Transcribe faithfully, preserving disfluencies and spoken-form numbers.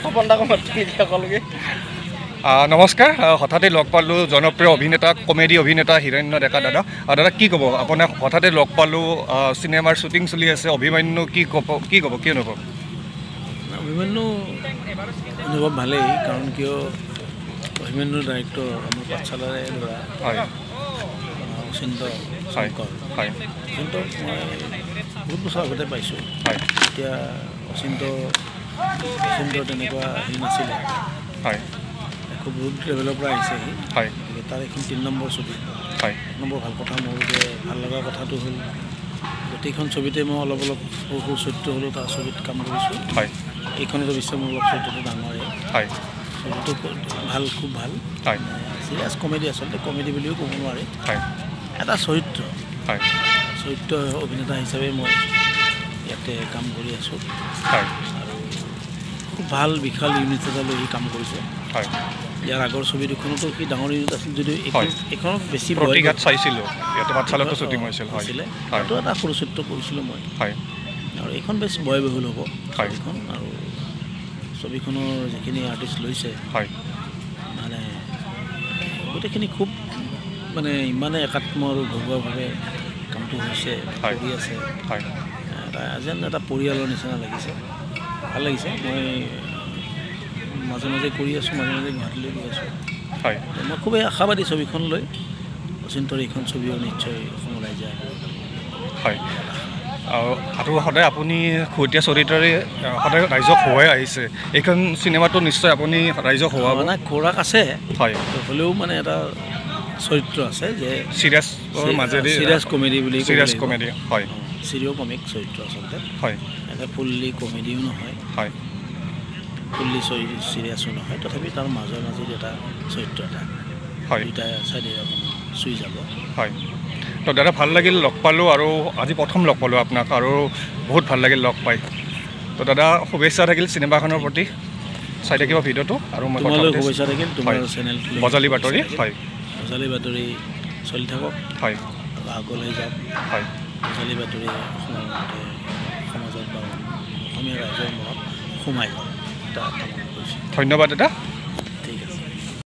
নমস্কাৰ হঠাতে লগ পালোঁ জনপ্ৰিয় অভিনেতা কমেডি অভিনেতা হিৰণ্য ডেকা দাদা দাদা কি ক'ব আপোনাক হঠাতে লগ পালোঁ চিনেমাৰ শ্বুটিং চলি আছে অভিমন্যু কি ক'ব কি ক'ব কি অনুভৱ অভিমন্যু অনুভৱ ভালেই কাৰণ কিয় অভিমন্যুৰ ডাইৰেক্টৰ আমাৰ পাঠশালাৰে ল'ৰা হয় অচিন্ত শংকৰ হয় অচিন্তক মই বহুত বছৰ আগতে পাইছোঁ হয় এতিয়া অচিন্ত অচিন্ত তেনেকুৱা হেৰি নাছিলে হয় খুব বহুত লেভেলৰ পৰা আহিছে সি হয় তাৰ এইখন তিনি নম্বৰ ছবি হয় এক নম্বৰ ভাল কথা মোৰ যে ভাল লগা কথাটো হ'ল গোটেইখন ছবিতে মই অলপ অলপ সৰু সৰু চৰিত্ৰ হ'লেও তাৰ ছবিত কাম কৰিছোঁ হয় এইখনেতো বিশ্বমূলক চৰিত্ৰটো ডাঙৰেই হয় ছবিটো ভাল খুব ভাল হয় চিৰিয়াছ কমেডি আচলতে কমেডি বুলিও ক'ব নোৱাৰি হয় এটা চৰিত্ৰ হয় চৰিত্ৰ অভিনেতা হিচাপে মই ইয়াতে কাম কৰি আছোঁ হয় আৰু খুব ভাল বিশাল ইউনিট এটা লৈ সি কাম কৰিছে হয় ইয়াৰ আগৰ ছবি দুখনতো সি ডাঙৰ ইউনিট আছিল যদিও এইখন এইখনত বেছি প্ৰতিঘাত চাইছিলোঁ ইয়াতে পাঠশালাতো শ্বুটিং হৈছিল হয় হৈছিলে তাতো এটা সৰু চৰিত্ৰ কৰিছিলোঁ মই হয় আৰু এইখন বেছি ব্যয়বহুল হ'ব হয় ছবিখন আৰু ছবিখনৰ যিখিনি আৰ্টিষ্ট লৈছে হয় মানে গোটেইখিনি খুব মানে ইমানে একাত্ম আৰু ঘৰুৱাভাৱে কামটো হৈছে কৰি আছে হয় এটা যেন এটা পৰিয়ালৰ নিচিনা লাগিছে ভাল লাগিছে মই মাজে মাজে কৰি আছোঁ মাজে মাজে গুৱাহাটীলৈ গৈ আছোঁ হয় মই খুবেই আশাবাদী ছবিখন লৈ অচিন্তৰ এইখন ছবিও নিশ্চয় অসমৰ ৰাইজে হয় আৰু সদায় আপুনি খুঁতীয়া চৰিত্ৰৰে সদায় ৰাইজক হৰুৱাই আহিছে এইখন চিনেমাটো নিশ্চয় আপুনি ৰাইজক হৰুৱাব মানে খোৰাক আছে হয় হ'লেও মানে এটা চৰিত্ৰ আছে যে চিৰিয়াছৰ মাজেদি চিৰিয়াছ কমেডি বুলি চিৰিয়াছ কমেডি হয় চিৰিয় কমিক চৰিত্ৰ আচলতে হয় এটা ফুল্লি কমেডিও নহয় হয় ফুল্লি চিৰিয়াছো নহয় তথাপি তাৰ মাজে মাজে এটা চৰিত্ৰ এটা হয় দুইটা চাইডে আপোনাৰ চুই যাব হয় তো দাদা ভাল লাগিল লগ পালোঁ আৰু আজি প্ৰথম লগ পালোঁ আপোনাক আৰু বহুত ভাল লাগিল লগ পাই তো দাদা শুভেচ্ছা থাকিল চিনেমাখনৰ প্ৰতি চাই থাকিব ভিডিঅ'টো আৰু মই তোমালৈ শুভেচ্ছা থাকিল তোমাৰ চেনেল বজালী বাতৰি হয় বজালী বাতৰি চলি থাকক হয় আৰু আগলৈ যাওক হয় বজালী বাতৰি অসমৰ সমাজত বা অসমীয়া ৰাইজৰ মনত সোমাই যাওক এটা কামনা কৰিছোঁ ধন্যবাদ দাদা